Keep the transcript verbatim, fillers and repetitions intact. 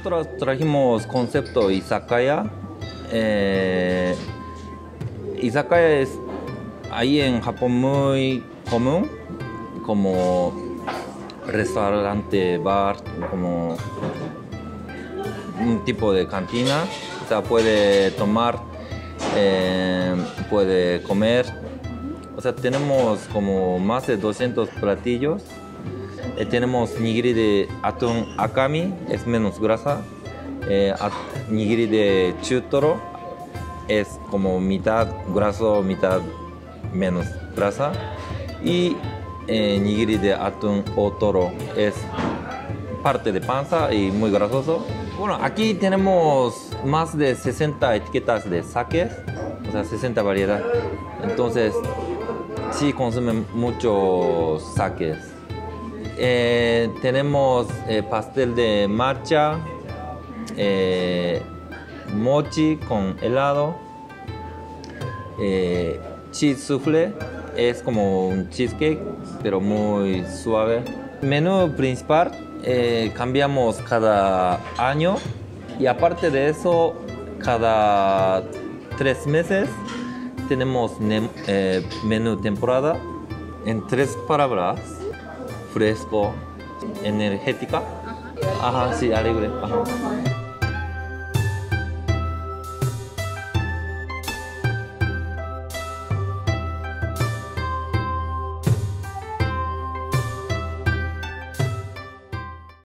nosotros trajimos concepto izakaya. Eh, izakaya es ahí en Japón muy común, como restaurante, bar, como un tipo de cantina. O sea, puede tomar, eh, puede comer. O sea, tenemos como más de doscientos platillos. Eh, tenemos nigiri de atún akami, es menos grasa. Eh, at, nigiri de chutoro, es como mitad graso, mitad menos grasa. Y eh, nigiri de atún otoro, es parte de panza y muy grasoso. Bueno, aquí tenemos más de sesenta etiquetas de sake, o sea, sesenta variedades. Entonces, sí consumen muchos sakes. Eh, tenemos eh, pastel de matcha, eh, mochi con helado, eh, cheese soufflé, es como un cheesecake, pero muy suave. Menú principal eh, cambiamos cada año y aparte de eso, cada tres meses tenemos eh, menú temporada. En tres palabras: fresco, energética, ajá, sí, alegre, ajá.